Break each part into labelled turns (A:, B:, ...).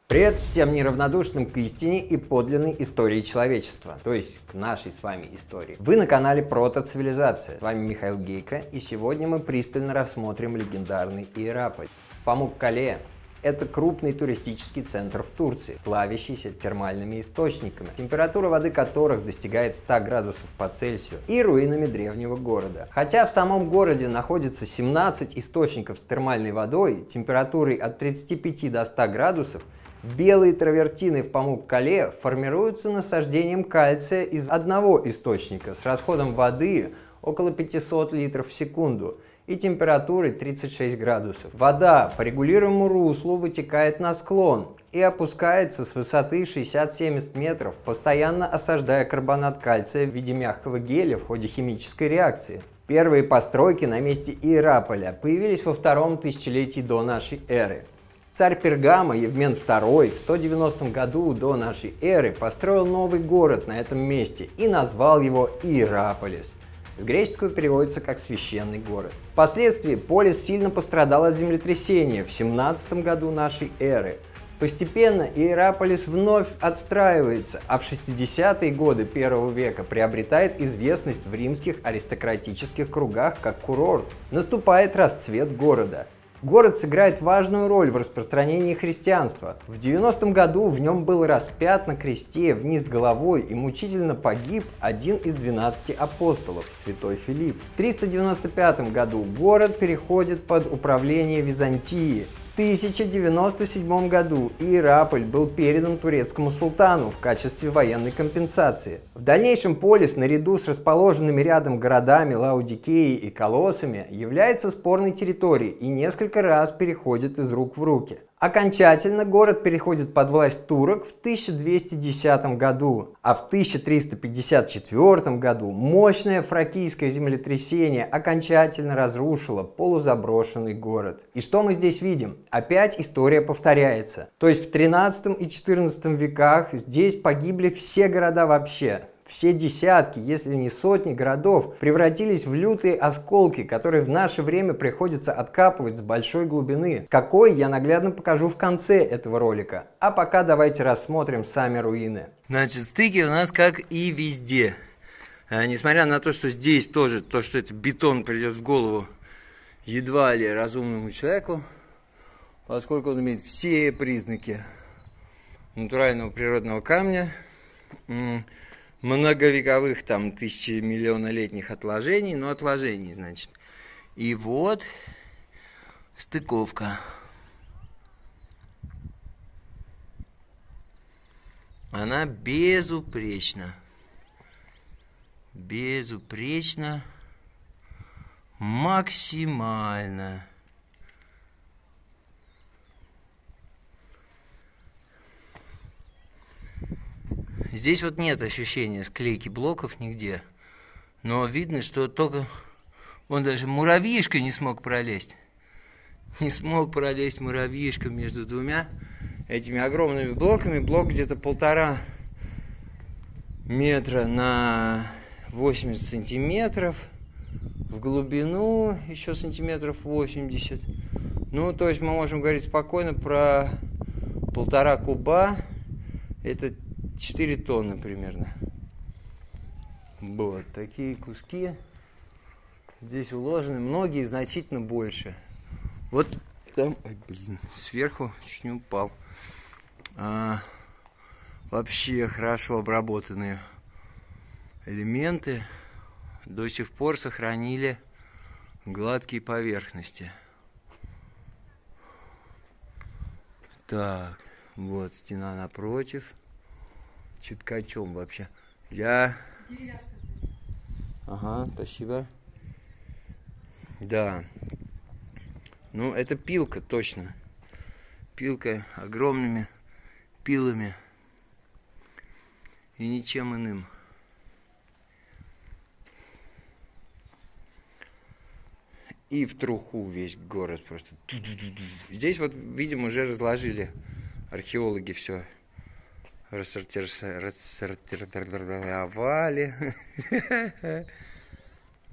A: Привет всем неравнодушным к истине и подлинной истории человечества, то есть к нашей с вами истории. Вы на канале Протоцивилизация. С вами Михаил Гейко, и сегодня мы пристально рассмотрим легендарный Иераполь. Памуккале – это крупный туристический центр в Турции, славящийся термальными источниками, температура воды которых достигает 100 градусов по Цельсию, и руинами древнего города. Хотя в самом городе находится 17 источников с термальной водой, температурой от 35 до 100 градусов, белые травертины в Памуккале формируются насаждением кальция из одного источника с расходом воды около 500 литров в секунду и температурой 36 градусов. Вода по регулируемому руслу вытекает на склон и опускается с высоты 60-70 метров, постоянно осаждая карбонат кальция в виде мягкого геля в ходе химической реакции. Первые постройки на месте Иераполя появились во втором тысячелетии до нашей эры. Царь Пергама Евмен II в 190 году до нашей эры построил новый город на этом месте и назвал его Иераполис. С греческого переводится как «священный город». Впоследствии полис сильно пострадал от землетрясения в 17 году нашей эры. Постепенно Иераполис вновь отстраивается, а в 60-е годы первого века приобретает известность в римских аристократических кругах как курорт. Наступает расцвет города. Город сыграет важную роль в распространении христианства. В 90-м году в нем был распят на кресте вниз головой и мучительно погиб один из 12 апостолов, святой Филипп. В 395 году город переходит под управление Византии. В 1097 году Иераполь был передан турецкому султану в качестве военной компенсации. В дальнейшем полис, наряду с расположенными рядом городами Лаодикеей и Колоссами, является спорной территорией и несколько раз переходит из рук в руки. Окончательно город переходит под власть турок в 1210 году, а в 1354 году мощное фракийское землетрясение окончательно разрушило полузаброшенный город. И что мы здесь видим? Опять история повторяется. То есть в 13 и 14 веках здесь погибли все города вообще. Все десятки, если не сотни городов превратились в лютые осколки, которые в наше время приходится откапывать с большой глубины. Какой, я наглядно покажу в конце этого ролика. А пока давайте рассмотрим сами руины.
B: Значит, стыки у нас как и везде. Несмотря на то, что здесь тоже, что это бетон придет в голову едва ли разумному человеку, поскольку он имеет все признаки натурального природного камня, многовековых, там, тысячемиллионолетних отложений, но отложений, значит. И вот стыковка. Она безупречна. Безупречно. Максимально. Здесь вот нет ощущения склейки блоков нигде, но видно, что только он даже муравьишка не смог пролезть. Не смог пролезть муравьишка между двумя этими огромными блоками. Блок где-то 1,5 метра на 80 сантиметров, в глубину еще сантиметров 80. Ну, то есть мы можем говорить спокойно про 1,5 куба. Это 4 тонны примерно. Вот такие куски здесь уложены, многие значительно больше. Вот там, ой, блин, сверху чуть не упал. Вообще хорошо обработанные элементы до сих пор сохранили гладкие поверхности. Так, вот стена напротив. Чуткачом вообще. Ага, спасибо. Да. Ну, это пилка, точно. Пилка огромными пилами. И ничем иным. И в труху весь город просто. Здесь вот, видимо, уже разложили археологи все. Рассортировали.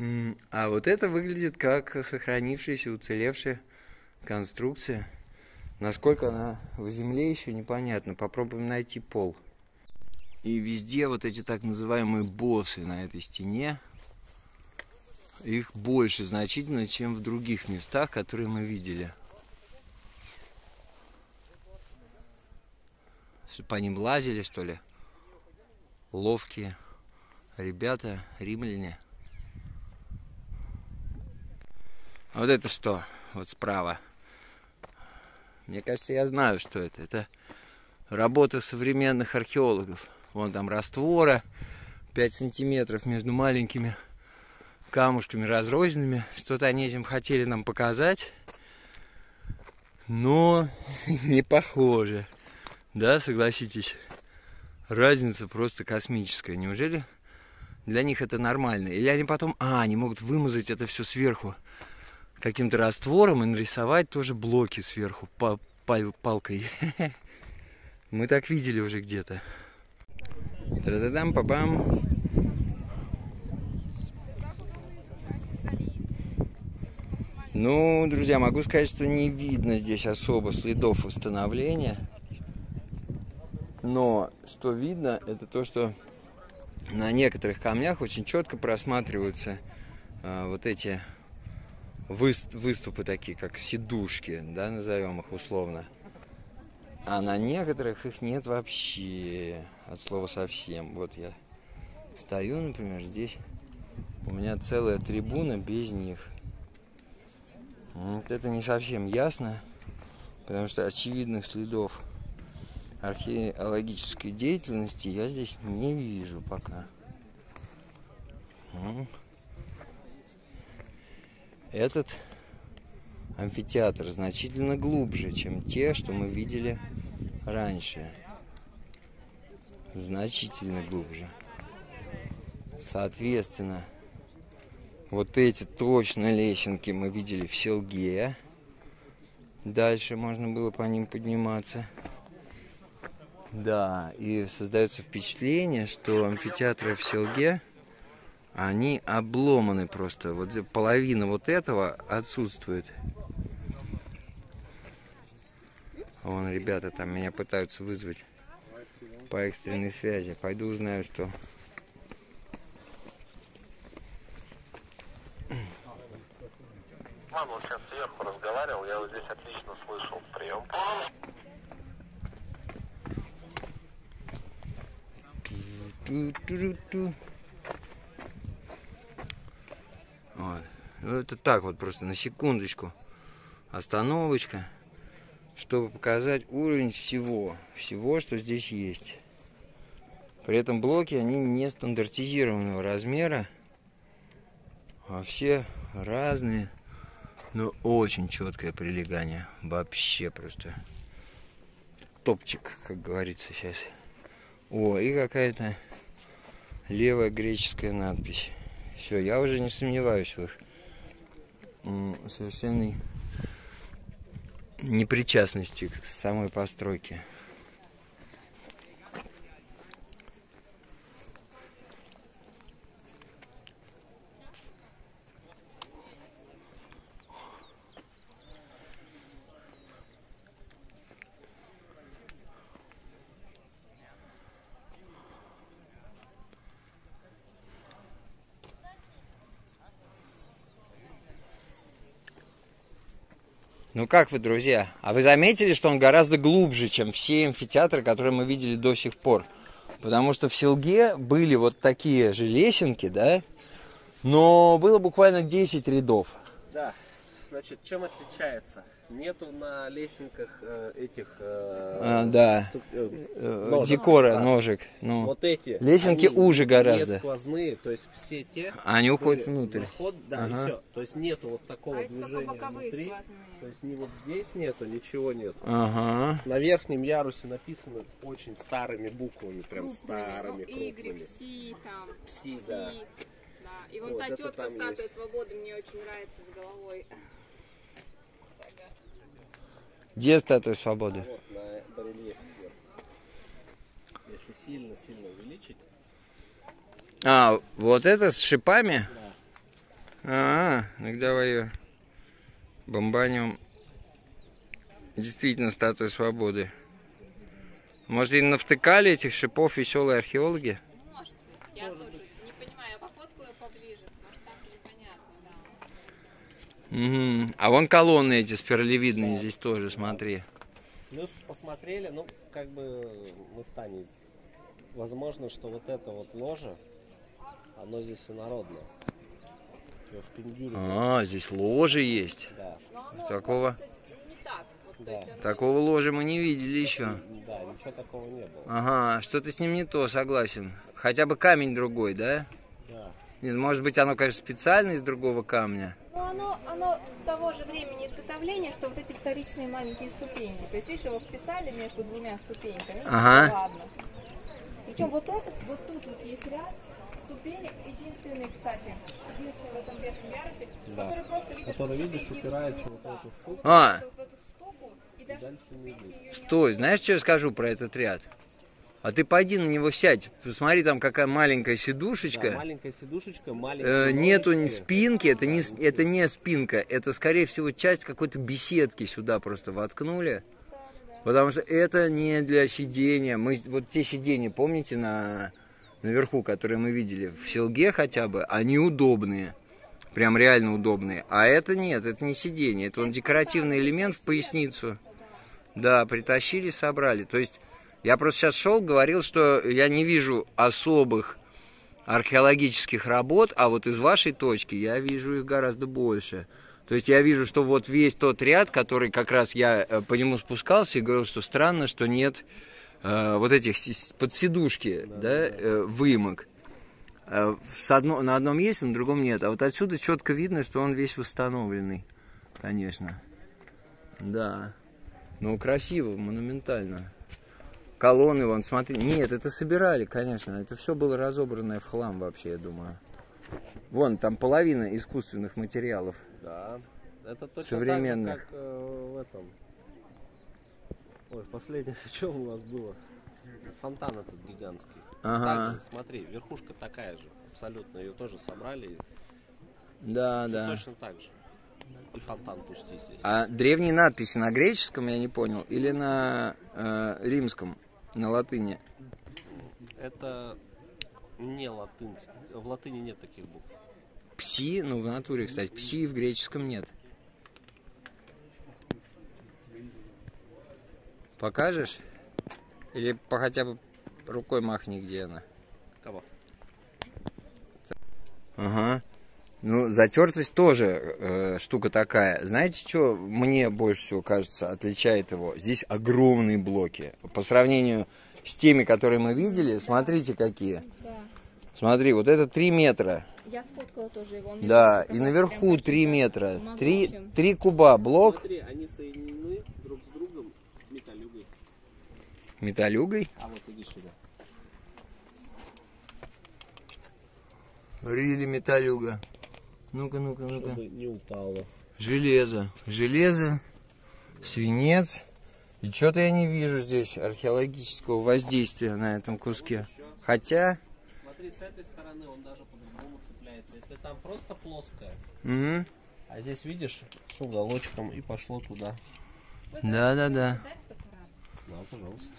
B: А вот это выглядит как сохранившаяся, уцелевшая конструкция. Насколько она в земле еще непонятно. Попробуем найти пол. И везде вот эти так называемые боссы на этой стене. Их больше значительно, чем в других местах, которые мы видели. По ним лазили, что ли? Ловкие ребята, римляне. А вот это что? Вот справа. Мне кажется, я знаю, что это. Это работа современных археологов. Вон там раствора 5 сантиметров между маленькими камушками разрозненными. Что-то они этим хотели нам показать. Но не похоже. Да, согласитесь? Разница просто космическая. Неужели для них это нормально? Или они потом... они могут вымазать это все сверху каким-то раствором и нарисовать тоже блоки сверху палкой. Мы так видели уже где-то. Тра-да-дам-па-бам. Ну, друзья, могу сказать, что не видно здесь особо следов восстановления. Но что видно, это то, что на некоторых камнях очень четко просматриваются вот эти выступы такие, как сидушки, да, назовем их условно. А на некоторых их нет вообще, от слова совсем. Вот я стою, например, здесь у меня целая трибуна без них. Вот это не совсем ясно, потому что очевидных следов археологической деятельности я здесь не вижу пока. Этот амфитеатр значительно глубже, чем те, что мы видели раньше. Значительно глубже. Соответственно, вот эти точно лесенки мы видели в Селге. Дальше можно было по ним подниматься. Да, и создается впечатление, что амфитеатры в Селге, они обломаны просто. Вот половина вот этого отсутствует. Вон ребята там меня пытаются вызвать по экстренной связи. Пойду узнаю, что...
C: Вот сейчас сверху разговаривал, я вот здесь отлично слышал. Прием.
B: Вот. Это так вот просто на секундочку остановочка, чтобы показать уровень всего, что здесь есть. При этом блоки, они не стандартизированного размера, а все разные, но очень четкое прилегание. Вообще просто топчик, как говорится сейчас. О, и какая-то левая греческая надпись. Все, я уже не сомневаюсь в их совершенной непричастности к самой постройке. Ну как вы, друзья? А вы заметили, что он гораздо глубже, чем все амфитеатры, которые мы видели до сих пор? Потому что в Селге были вот такие же лесенки, да? Но было буквально 10 рядов.
C: Да, значит, чем отличается? Нету на лесенках этих
B: ножек. Декора, ножек. Ну,
C: вот эти
B: лесенки уже гораздо.
C: Не сквозные, то есть все те.
B: Они уходят внутрь.
C: Заход, да, и все. То есть нету вот такого движения внутри.
D: Сквозные.
C: То есть ни вот здесь нету, ничего нету.
B: Ага.
C: На верхнем ярусе написано очень старыми буквами, прям старыми,
D: Y,
C: крупными.
D: Пси, там,
C: Пси, да.
D: Да. И вон
C: Вот
D: та
C: это
D: тетка
C: там
D: статуя
C: есть.
D: свободы мне очень нравится с головой.
B: Где статуя свободы?
C: Вот на барельефе сверху. Если сильно увеличить.
B: А, вот это с шипами? Да. Ну давай ее бомбанем.
A: Действительно, статуя свободы. Может, и навтыкали этих шипов веселые археологи?
D: Может быть. Я тоже не понимаю. Я пофоткаю поближе. Может, так непонятно, да.
A: Угу. А вон колонны эти спиралевидные здесь тоже, смотри.
C: Плюс посмотрели, ну, как бы мы станем. Возможно, что вот это вот ложе, оно здесь инородное. В Пиндюре.
A: А, здесь ложи есть.
C: Да,
D: Но оно
A: Такого,
D: не так. Вот, то
C: да,
D: есть оно-
A: такого ложа мы не видели еще.
C: да, ничего такого не было.
A: Ага, что-то с ним не то, согласен. Хотя бы камень другой, да?
C: Да.
A: Нет, может быть, оно, конечно, специально из другого камня.
D: Ну, оно того же времени изготовления, что вот эти вторичные маленькие ступеньки. То есть, видишь, его вписали между двумя ступеньками.
A: Ага.
D: Ладно. Причем вот этот, вот тут вот есть ряд ступенек, единственный, кстати, единственный в этом верхнем ярусе,
C: Да.
D: который просто видишь,
C: Который,
D: что
C: видишь,
D: ступеньки
C: упирается
D: идут
C: вот в эту штуку.
A: А,
D: вот в эту штуку, и даже
C: Дальше не
D: ступеньки
C: идет.
D: ее не
A: стой, знаешь, что я скажу про этот ряд? А ты пойди на него сядь, посмотри, там какая маленькая сидушечка.
C: Да, маленькая сидушечка, маленькая.
A: Нету ни спинки, это не спинка, это, скорее всего, часть какой-то беседки сюда просто воткнули. Потому что это не для сидения. Мы, вот те сиденья, помните, наверху, которые мы видели в Селге хотя бы, они удобные. Прям реально удобные. А это нет, это не сиденье, это он декоративный элемент в поясницу. Да, притащили, собрали. То есть я просто сейчас шел, говорил, что я не вижу особых археологических работ, а вот из вашей точки я вижу их гораздо больше. То есть я вижу, что вот весь тот ряд, который как раз я по нему спускался и говорил, что странно, что нет вот этих подсидушки, выемок. На одном есть, на другом нет. А вот отсюда четко видно, что он весь восстановленный, конечно. Да. Ну, красиво, монументально. Колонны, вон, смотри. Нет, это собирали, конечно. Это все было разобранное в хлам вообще, я думаю. Вон, там половина искусственных материалов.
C: Да. Это точно
A: Современных.
C: так же, как в этом. Ой, последнее, что у нас было? Фонтан этот гигантский.
A: Ага.
C: Так же, смотри, верхушка такая же. Абсолютно. Ее тоже собрали.
A: Да,
C: И
A: да.
C: точно так же. И фонтан пусти здесь.
A: А древние надписи на греческом, я не понял, или на римском, на латыни?
C: Это не латынский. В латыни нет таких букв.
A: Пси, ну в натуре, кстати, пси в греческом нет. Покажешь? Или хотя бы рукой махни, где она?
C: Кого?
A: Ага. Ну, затертость тоже штука такая. Знаете, что мне больше всего кажется отличает его? Здесь огромные блоки. По сравнению с теми, которые мы видели, смотрите какие.
D: Да.
A: Смотри, вот это 3 метра.
D: Я сфоткала тоже его.
A: Да, и наверху 3 метра. 3 куба блок.
C: Смотри, они соединены друг с другом металлюгой.
A: Металлюгой.
C: А вот иди сюда.
A: Рили металлюга. Ну-ка, ну-ка, ну-ка.
C: Чтобы не упало.
A: Железо. Железо, свинец. И что-то я не вижу здесь археологического воздействия на этом куске. Хотя...
C: Смотри, с этой стороны он даже по-другому цепляется. Если там просто плоская,
A: Угу.
C: а здесь видишь с уголочком и пошло туда.
A: Да-да-да.
C: Да, пожалуйста.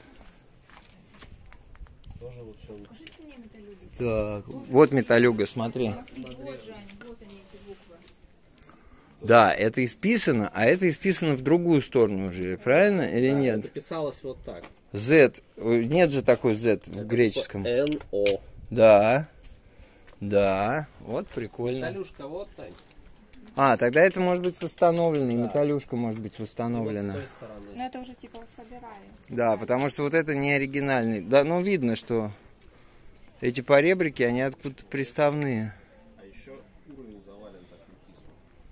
C: Тоже вот все.
D: Покажите мне металлюги.
A: Так, вот металлюга, смотри.
D: Смотри, вот же они, вот они эти буквы.
A: Да, это исписано, а это исписано в другую сторону уже, правильно или нет?
C: Это писалось вот так.
A: Z, нет же такой Z в греческом.
C: НО.
A: Да, да, вот прикольно.
C: Металлюшка вот так.
A: А, тогда это может быть восстановлено, и
C: Да.
A: металлюшка может быть
C: И вот с
A: восстановлена.
C: той стороны.
D: Ну это уже типа собирали.
A: Да, потому что вот это не оригинальный. Да, ну видно, что эти поребрики, они откуда-то приставные.
C: А еще уровень завален так написано.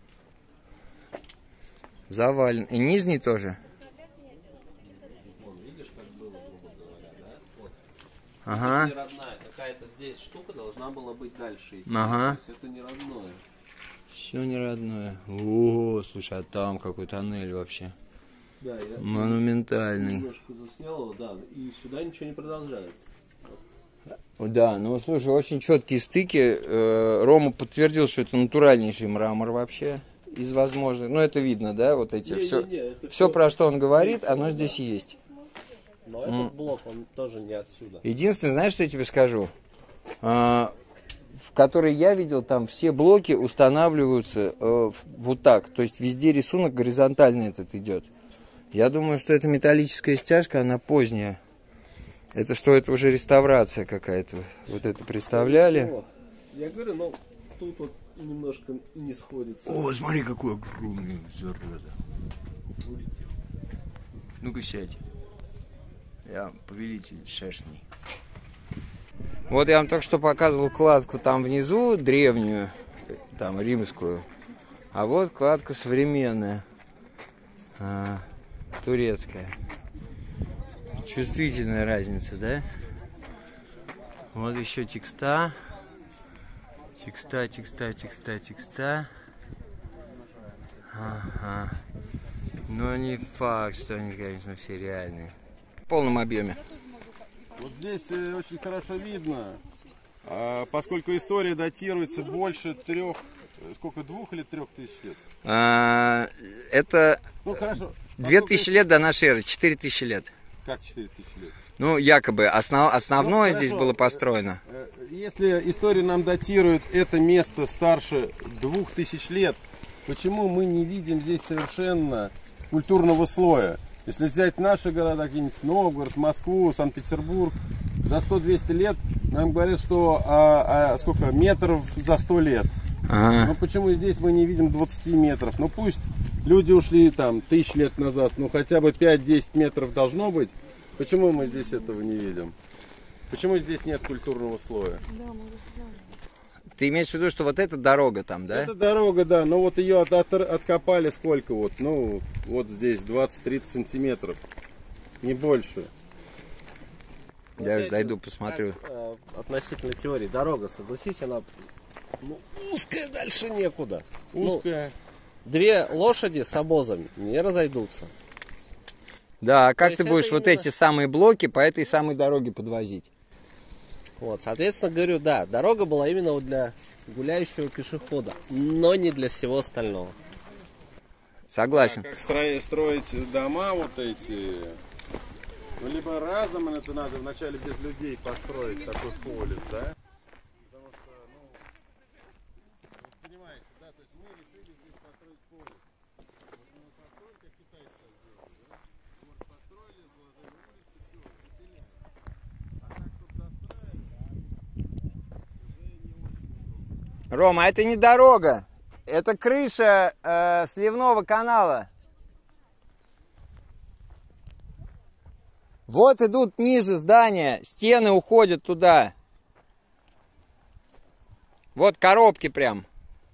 A: Завален. И нижний тоже?
C: Вон, видишь, как было, грубо говоря, да? Вот.
A: Ага.
C: Это не родная. Какая-то здесь штука должна была быть дальше идти.
A: Ага.
C: То есть это не родное.
A: Все не родное. О, слушай, а там какой тоннель вообще.
C: Да, я
A: Монументальный.
C: немножко заснял его, да. И сюда ничего не продолжается.
A: Да, ну слушай, очень четкие стыки. Рома подтвердил, что это натуральнейший мрамор вообще. из возможных. Ну, это видно, да, вот эти. Все, про что он говорит, оно здесь есть.
C: Но этот блок, он тоже не отсюда.
A: Единственное, знаешь, что я тебе скажу? В который я видел, там все блоки устанавливаются вот так. То есть везде рисунок горизонтально этот идет. Я думаю, что это металлическая стяжка, она поздняя. Это что, это уже реставрация какая-то. Вот это представляли.
C: Я говорю, ну тут вот немножко не сходится.
B: О, смотри, какой огромный зараза. Ну-ка сядь. Я повелитель шершней.
A: Вот я вам только что показывал кладку там внизу, древнюю, там римскую. А вот кладка современная, турецкая. Чувствительная разница, да? Вот еще текста. Текста. Ага. Но не факт, что они, конечно, все реальные. В полном объеме.
E: Вот здесь очень хорошо видно, поскольку история датируется больше 2 или 3 тысяч лет.
A: Это
E: Ну хорошо.
A: 2000 лет до нашей эры, 4000 лет.
E: Как 4000 лет?
A: Ну, якобы, основное здесь было построено.
E: Если история нам датирует это место старше 2000 лет, почему мы не видим здесь совершенно культурного слоя? Если взять наши города, какие-нибудь Новгород, Москву, Санкт-Петербург, за 100-200 лет нам говорят, что сколько метров за 100 лет.
A: Ага.
E: Ну почему здесь мы не видим 20 метров? Ну пусть люди ушли там 1000 лет назад, ну хотя бы 5-10 метров должно быть. Почему мы здесь этого не видим? Почему здесь нет культурного слоя?
A: Ты имеешь в виду, что вот эта дорога там, да?
E: Это дорога, да, но вот ее откопали сколько вот, ну вот здесь 20-30 сантиметров, не больше.
A: Я же дойду, посмотрю.
C: Относительно теории, дорога, согласись, она узкая, дальше некуда.
E: Узкая.
C: Две лошади с обозами не разойдутся.
A: Да, а как
C: То
A: ты
C: есть
A: будешь
C: это
A: вот
C: именно-
A: эти самые блоки по этой самой дороге подвозить?
C: Вот, соответственно, говорю, да, дорога была именно вот для гуляющего пешехода, но не для всего остального.
A: Согласен.
E: Как строить дома вот эти, ну, либо разом это надо вначале без людей построить такой полис, да? Потому что, ну, вы понимаете, да, то есть мы решили здесь построить полис. Вот мы построили, как китайцы сделали, да? Вот построили, положили улицы, все, заселяем. А так, чтобы достраивать, уже не очень удобно.
A: Рома, это не дорога. Это крыша сливного канала. Вот идут ниже здания, стены уходят туда. Вот коробки прям.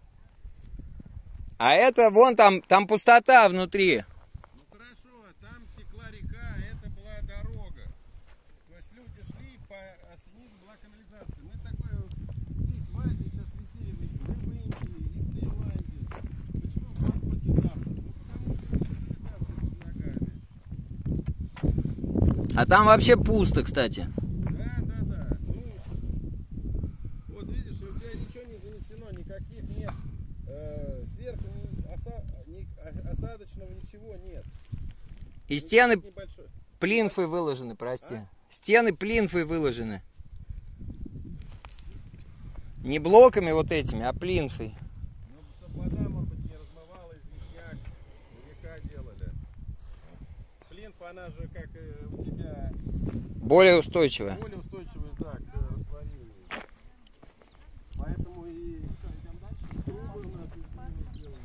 A: А это вон там пустота внутри.
E: Ну хорошо, там текла река, это была дорога. То есть люди шли, а снизу была канализация. Мы такое вот здесь в Азии сейчас везде видим. Мы в Индии, и в Таиланде. Почему в Бангкоке Запад? Ну потому что канализация под ногами.
A: А там вообще пусто, кстати.
E: Да. Ну, вот видишь, у тебя ничего не занесено, никаких нет. Сверху осадочного ничего нет.
A: И стены
E: Небольшой.
A: плинфой выложены, прости. Стены плинфой выложены. Не блоками вот этими, а плинфой.
E: Ну, чтобы вода, может быть, не размывала известняк, река делали. Плинфа, она же, как у тебя,
A: Более устойчивая.
E: более устойчивая, да, к растворению. Поэтому и... Что, идем дальше? Трубы у нас из глины сделаны.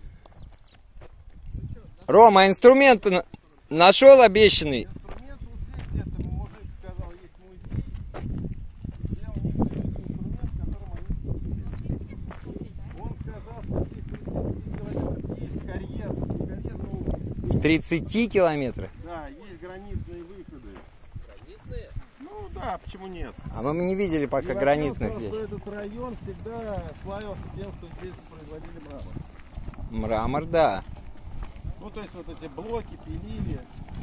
A: Рома, а инструменты нашел обещанный?
E: Инструмент вот здесь где-то, мужик сказал, есть музей. Где у них есть инструмент, которым они... Он сказал, что здесь 30 километров есть карьер. Карьер, ну,
A: В 30 километрах.
E: да, есть гранитные выходы. Гранитные? Ну да, почему нет?
A: А мы не видели пока
E: Дело
A: гранитных
E: в том,
A: здесь.
E: что этот район всегда славился тем, что здесь производили мрамор.
A: Мрамор, да.
E: Ну, то есть вот эти блоки пилили.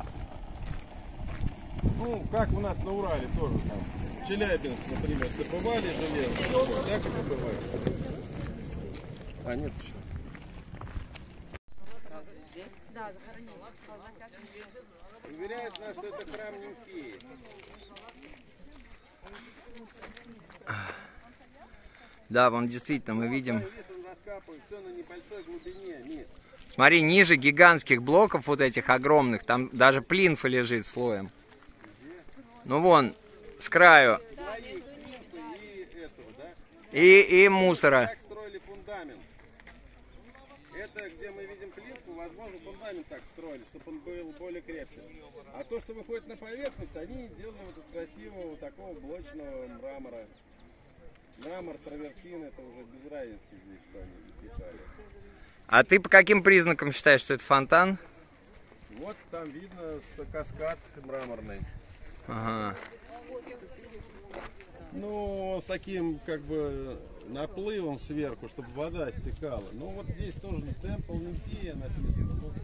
E: Ну, как у нас на Урале тоже там. Челябинск, например, добывали железо. Так и добывали. А, нет еще.
D: Да, захоронили.
E: Уверяют нас, что это храм Нимфеи.
A: Да, вон действительно мы видим.
E: Видишь, он раскапывает все на небольшой глубине. Миш.
A: Смотри, ниже гигантских блоков вот этих огромных, там даже плинфа лежит слоем. Ну вон, с краю. И мусора.
E: Так строили фундамент. Это, где мы видим плинфу, возможно, фундамент так строили, чтобы он был более крепкий. А то, что выходит на поверхность, они делали вот из красивого такого блочного мрамора. Мрамор, травертин, это уже без разницы здесь, что они писали.
A: А ты по каким признакам считаешь, что это фонтан?
E: Вот там видно каскад мраморный.
A: Ага.
E: Ну, с таким как бы наплывом сверху, чтобы вода стекала. Ну вот здесь тоже темпл Нимфея написано. Вот.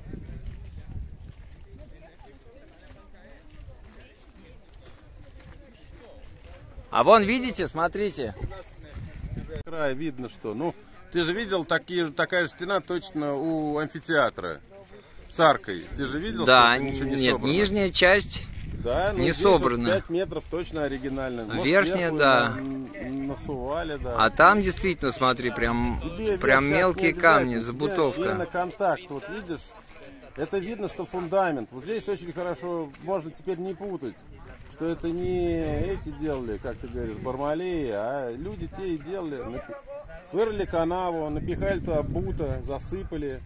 A: А вон, видите, смотрите.
E: Край видно, что. Ну, ты же видел такая же стена точно у амфитеатра с аркой. Ты же видел,
A: Да,
E: что ничего не
A: нет,
E: собрано?
A: нижняя часть
E: Да, ну,
A: не
E: здесь
A: собрана.
E: Вот 5 метров точно оригинально. Может,
A: Верхняя,
E: сверху
A: да.
E: Насували, да.
A: А там действительно, смотри, прям мелкие камни, забутовка.
E: Именно контакт, вот видишь, это видно, что фундамент. Вот здесь очень хорошо, можно теперь не путать, что это не эти делали, как ты говоришь, бармалеи, а люди те и делали. Вырыли канаву, напихали туда бута, засыпали.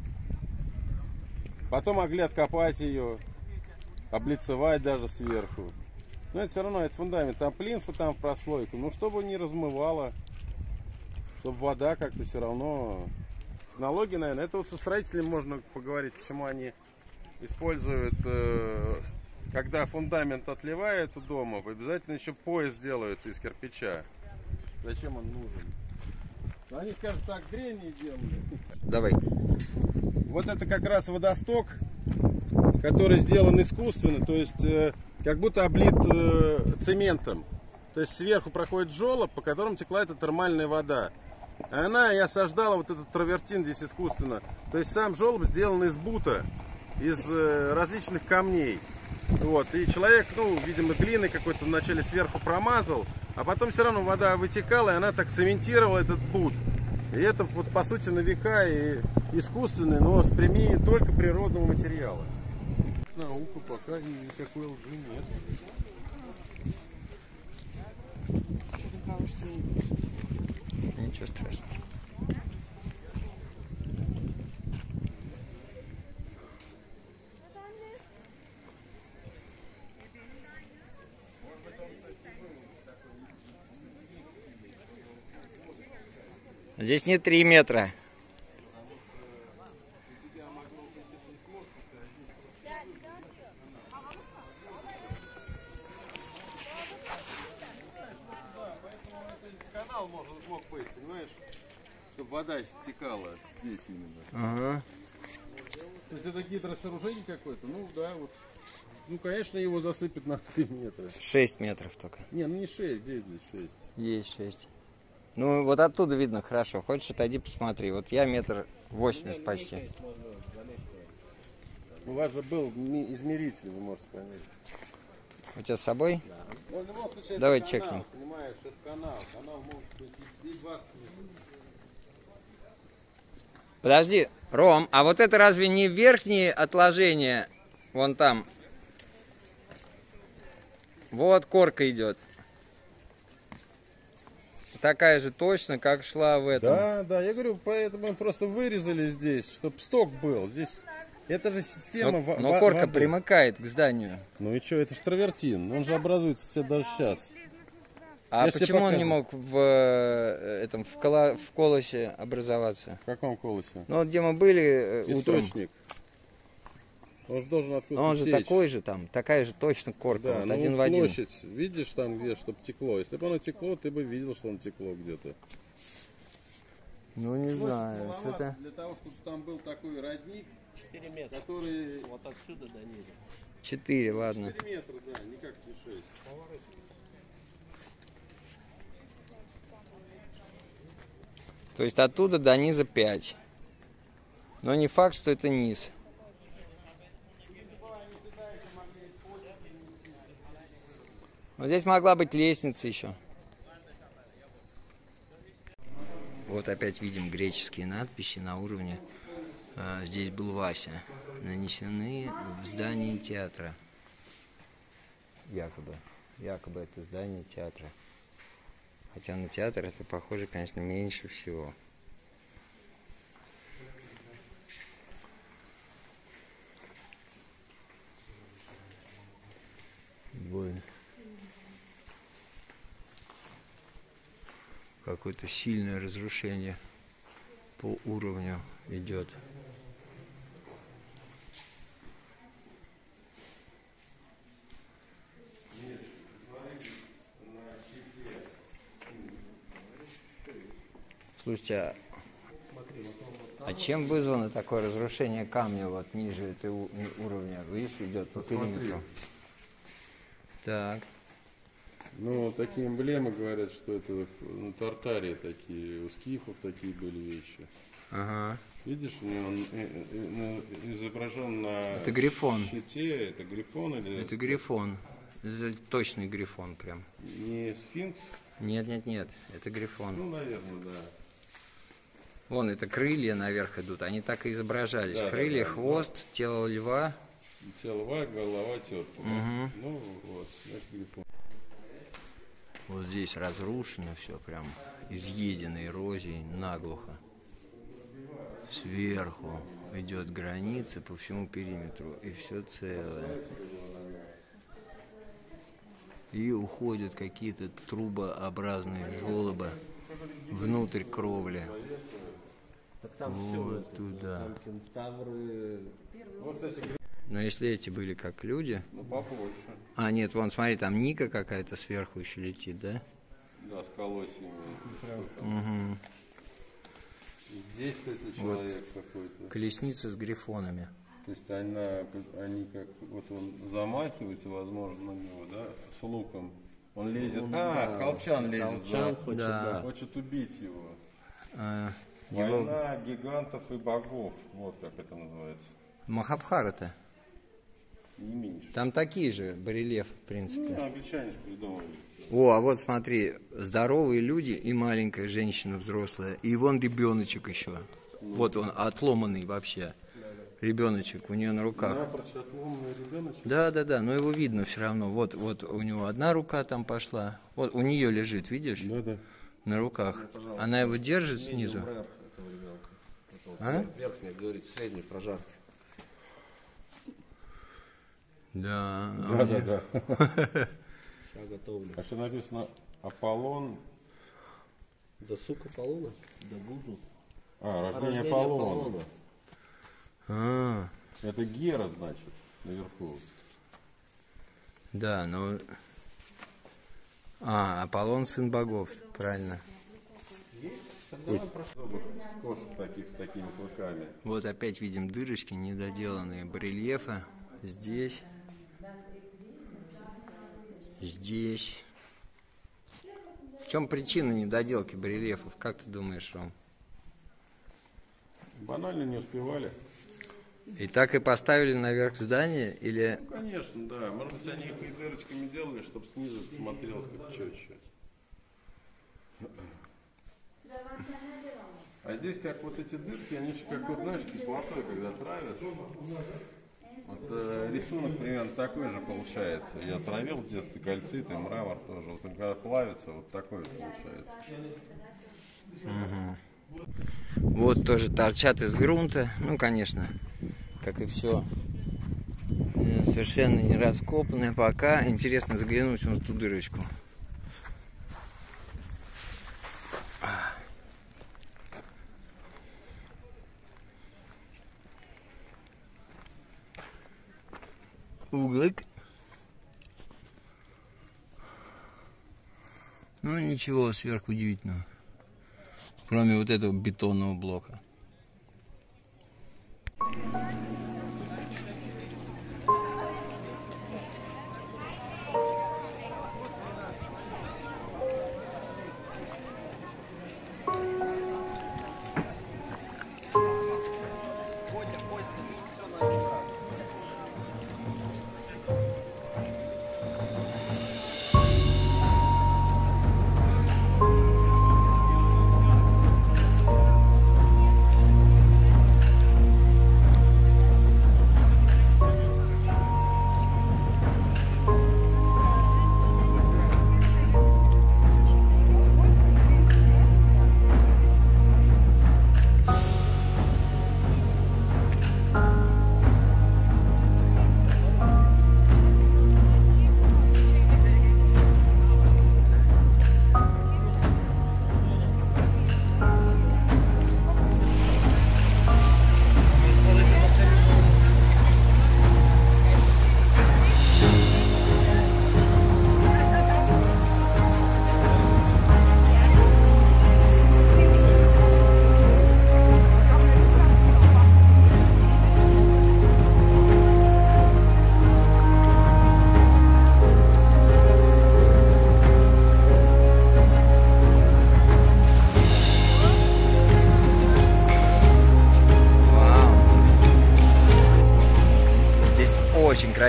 E: Потом могли откопать ее, облицевать даже сверху. Но это все равно, это фундамент. Там плинфа, там в прослойку. Ну, чтобы не размывало, чтобы вода как-то все равно... Технологии, наверное, это вот со строителями можно поговорить, почему они используют, когда фундамент отливают у дома, обязательно еще пояс делают из кирпича. Зачем он нужен? Они скажут, так древние делали.
A: Давай.
E: Вот это как раз водосток, который сделан искусственно, то есть как будто облит цементом. То есть сверху проходит желоб, по которому текла эта термальная вода. Она и осаждала вот этот травертин здесь искусственно. То есть сам желоб сделан из бута, из различных камней. Вот. И человек, ну, видимо, глиной какой-то вначале сверху промазал, а потом все равно вода вытекала, и она так цементировала этот бут. И это вот по сути на века и искусственный, но с применением только природного материала. Наука пока никакой лжи нет.
A: Ничего страшного. Здесь не 3 метра.
E: Канал мог быть, понимаешь, чтобы вода стекала здесь именно.
A: Ага.
E: То есть это гидросооружение какое-то, ну да, вот. Ну, конечно, его засыпят на 3 метра.
A: 6 метров только.
E: Не, ну не 6, где здесь 6?
A: Есть 6. Ну, вот оттуда видно хорошо. Хочешь, отойди, посмотри. Вот я 1,80 м почти.
E: У вас же был измеритель, вы можете понять.
A: У тебя с собой?
E: Да. Но в любом случае,
A: Давай
E: это
A: чекнем.
E: канал, понимаешь, это канал. Канал может быть и 20 метров.
A: Подожди, Ром, а вот это разве не верхние отложения? Вон там. Вот корка идет. Такая же точно, как шла в этом.
E: Да, да, я говорю, поэтому мы просто вырезали здесь, чтобы сток был. Здесь это же система
A: Но корка
E: воды.
A: примыкает к зданию.
E: Ну и что, это ж травертин, он же образуется у тебя даже сейчас.
A: А
E: Я ж тебе
A: почему он не
E: показывал.
A: мог в колосе образоваться?
E: В каком колосе?
A: Ну, вот где мы были утром.
E: Источник. Он же должен откуда-то
A: Он же
E: течь.
A: такой же там, такая же точно корка,
E: Да,
A: вот
E: ну
A: один в один.
E: площадь, видишь там где, чтобы текло. Если бы оно текло, ты бы видел, что оно текло где-то.
A: Ну, не знаю,
E: Маловато
A: что-то...
E: для того, чтобы там был такой родник,
C: 4 метра.
E: который...
C: Вот отсюда до низа.
A: 4, ладно.
E: 4 метра, да, никак не 6.
A: То есть оттуда до низа 5. Но не факт, что это низ. Вот здесь могла быть лестница еще. Вот опять видим греческие надписи на уровне. Здесь был Вася. Нанесены в здании театра. Якобы это здание театра. Хотя на театр это похоже, конечно, меньше всего. Какое-то сильное разрушение по уровню идет. Слушайте, а чем вызвано такое разрушение камня вот ниже этого уровня? Видишь, идет по периметру. Так.
E: Ну, такие эмблемы говорят, что это на Тартарии такие, у скифов такие были вещи.
A: Ага.
E: Видишь, он изображен на
A: это грифон.
E: щите, это грифон или...
A: Это грифон. Это точный грифон прям.
E: Не сфинкс?
A: Нет, это грифон.
E: Ну, наверное, да.
A: Вон, это крылья наверх идут, они так и изображались.
E: Да,
A: крылья,
E: да,
A: хвост, да. Тело льва.
E: Тело льва, голова тетки.
A: Угу.
E: Ну, вот, значит, грифон.
A: Вот здесь разрушено все, прям изъедено эрозией наглухо. Сверху идет граница по всему периметру, и все целое. И уходят какие-то трубообразные желобы внутрь кровли.
C: Так там
A: вот
C: все
A: туда.
C: Там кентавры.
E: Вот, кстати,
A: Но если эти были как люди...
E: ну, побольше.
A: А, нет, вон, смотри, там Ника какая-то сверху еще летит, да?
E: Да, с колосьями.
A: Угу.
E: Здесь это человек какой-то.
A: Колесница с грифонами.
E: То есть они как, вот он замахивается, возможно, на него, да, с луком. Он лезет, в колчан лезет.
C: Колчан хочет, да.
E: Хочет убить его.
A: Его...
E: Война гигантов и богов, вот как это называется.
A: Махабхарата.
E: Не меньше.
A: Там такие же барельефы, в принципе.
E: Ну, англичане же придумали.
A: О, а вот смотри, здоровые люди и маленькая женщина взрослая, и вон ребеночек еще. Вот он, отломанный вообще. Ребеночек у нее на руках.
E: Напрочь отломанный ребеночек?
A: Да, но его видно все равно. Вот у него одна рука там пошла. Вот у нее лежит, видишь?
E: Да.
A: На руках. Она его держит снизу.
C: Верхний, говорит, средний прожар.
A: Да.
E: Да.
C: Вся готовлю.
E: А что написано Аполлон?
C: Да сука Аполлона? Да бузу.
E: Рождение Аполлона.
A: А,
E: Это Гера, значит, наверху.
A: да, ну... Аполлон сын богов, правильно.
E: Кошек таких с такими клыками.
A: Вот опять видим дырочки, недоделанные барельефы. Здесь. Здесь. В чем причина недоделки барельефов? Как ты думаешь, Ром?
E: Банально не успевали.
A: И так и поставили наверх здания? Или...
E: Ну, конечно, да. Может быть, они их и дырочками делали, чтобы снизу смотрелось как четче. А здесь как вот эти дырки, они же как вот, знаешь, кислотой, когда травят. Вот рисунок примерно такой же получается. Я травил в детстве кальцит и мрамор тоже. Вот он когда плавится, вот такой вот получается.
A: Вот тоже торчат из грунта. Ну, конечно, как и все. Совершенно не раскопанное пока. Интересно заглянуть в ту дырочку. Углик. Ну, ничего сверхудивительного. Кроме вот этого бетонного блока.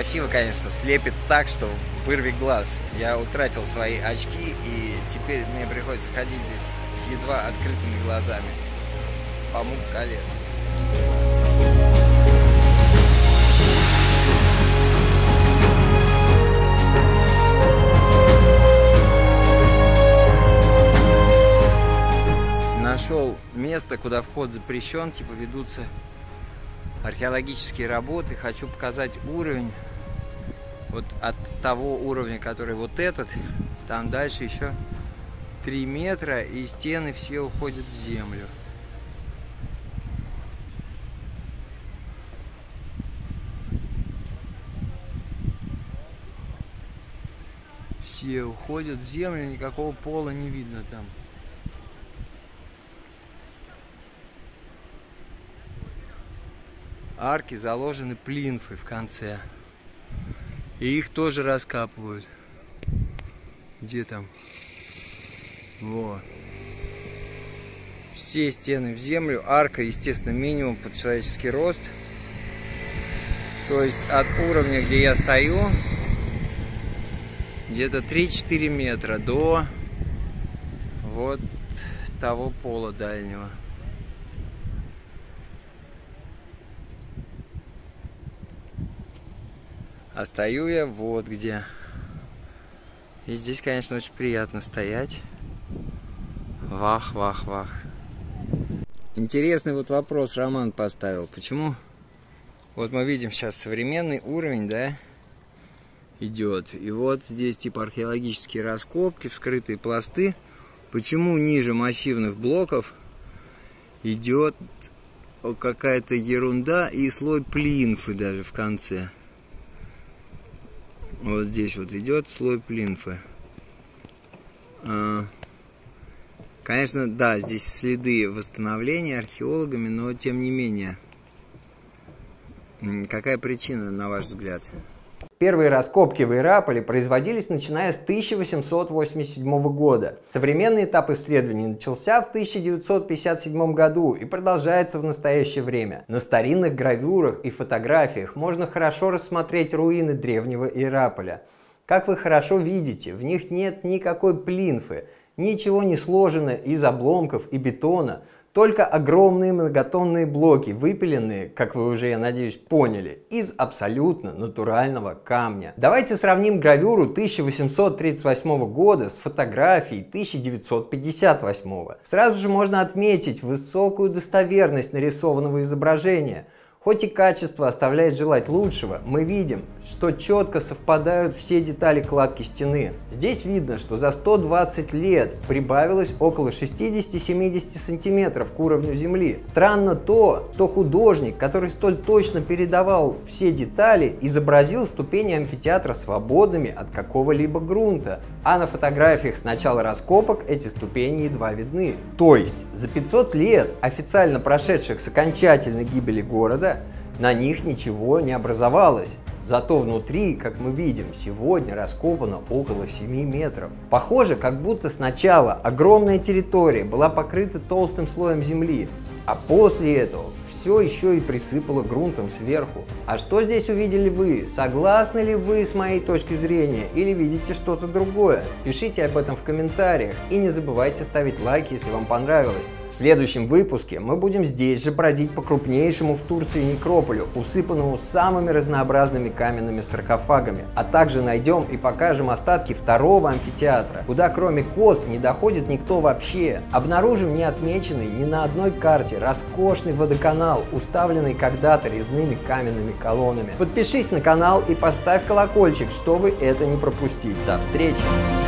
A: красиво, конечно, слепит так, что вырви глаз. Я утратил свои очки, и теперь мне приходится ходить здесь с едва открытыми глазами. Памуккале. Нашел место, куда вход запрещен, типа ведутся археологические работы. Хочу показать уровень. Вот от того уровня, который вот этот, там дальше еще 3 метра, и стены все уходят в землю. Все уходят в землю, никакого пола не видно там. Арки заложены плинфой в конце. И их тоже раскапывают. Где там? Вот. Все стены в землю. Арка, естественно, минимум под человеческий рост. То есть от уровня, где я стою, где-то 3-4 метра до вот того пола дальнего. А стою я вот где. И здесь, конечно, очень приятно стоять. Вах, вах, вах. Интересный вот вопрос Роман поставил. Почему? Вот мы видим сейчас современный уровень, да, идет. И вот здесь типа археологические раскопки, вскрытые пласты. Почему ниже массивных блоков идет какая-то ерунда и слой плинфы даже в конце? Вот здесь вот идет слой плинфы. Конечно, да, здесь следы восстановления археологами, но тем не менее. Какая причина, на ваш взгляд? Первые раскопки в Иераполе производились начиная с 1887 года. Современный этап исследований начался в 1957 году и продолжается в настоящее время. На старинных гравюрах и фотографиях можно хорошо рассмотреть руины древнего Иераполя. Как вы хорошо видите, в них нет никакой плинфы, ничего не сложено из обломков и бетона, только огромные многотонные блоки, выпиленные, как вы уже, я надеюсь, поняли, из абсолютно натурального камня. Давайте сравним гравюру 1838 года с фотографией 1958. Сразу же можно отметить высокую достоверность нарисованного изображения. Хоть и качество оставляет желать лучшего, мы видим, что четко совпадают все детали кладки стены. Здесь видно, что за 120 лет прибавилось около 60-70 сантиметров к уровню земли. Странно то, что художник, который столь точно передавал все детали, изобразил ступени амфитеатра свободными от какого-либо грунта, а на фотографиях с начала раскопок эти ступени едва видны. То есть за 500 лет, официально прошедших с окончательной гибели города, на них ничего не образовалось. Зато внутри, как мы видим, сегодня раскопано около 7 метров. Похоже, как будто сначала огромная территория была покрыта толстым слоем земли, а после этого все еще и присыпало грунтом сверху. А что здесь увидели вы? Согласны ли вы с моей точки зрения или видите что-то другое? Пишите об этом в комментариях и не забывайте ставить лайк, если вам понравилось. В следующем выпуске мы будем здесь же бродить по крупнейшему в Турции некрополю, усыпанному самыми разнообразными каменными саркофагами, а также найдем и покажем остатки второго амфитеатра, куда кроме Кос не доходит никто вообще. Обнаружим неотмеченный ни на одной карте роскошный водоканал, уставленный когда-то резными каменными колоннами. Подпишись на канал и поставь колокольчик, чтобы это не пропустить. До встречи!